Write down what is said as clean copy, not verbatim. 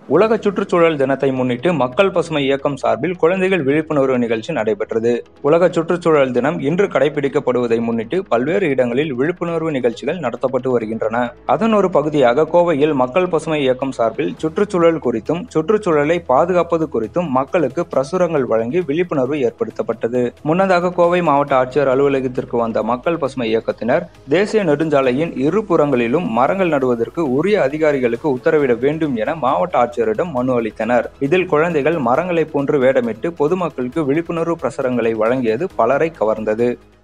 உலக சுற்றுச்சூழல் தினத்தை முன்னிட்டு மக்கள் பசுமை இயக்கம் சார்பில் குழந்தைகள் விழிப்புணர்வு நிகழ்ச்சி நடைபெற்றது. உலக சுற்றுச்சூழல் தினம் இன்று கடைபிடிக்கப்படுவதை முன்னிட்டு பல்வேறு இடங்களில் விழிப்புணர்வு நிகழ்ச்சிகள் நடத்தப்பட்டு வருகின்றன. அதன் ஒரு பகுதியாக கோவையில் மக்கள் பசுமை இயக்கம் சார்பில் சுற்றுச்சூழல் குறித்தும் சுற்றுச்சூழலை பாதுகாப்பது குறித்தும் மக்களுக்கு பிரசுரங்கள் வழங்கி விழிப்புணர்வு ஏற்படுத்தப்பட்டது. முன்னதாக கோவை மாவட்ட ஆட்சியர் அலுவலகத்திற்கு வந்த மக்கள் பசுமை இயக்கத்தினர் தேசிய நெடுஞ்சாலையின் இரு புறங்களிலும் மரங்கள் நடுவதற்கு உரிய அதிகாரிகளுக்கு உத்தரவிட வேண்டும் என மாவட்ட ஆட்சியரிடம் மனு அளித்தனர். இதில் குழந்தைகள் மரங்களை போன்று வேடமிட்டு பொதுமக்களுக்கு விழிப்புணர்வு பிரசுரங்களை வழங்கியது பலரை கவர்ந்தது.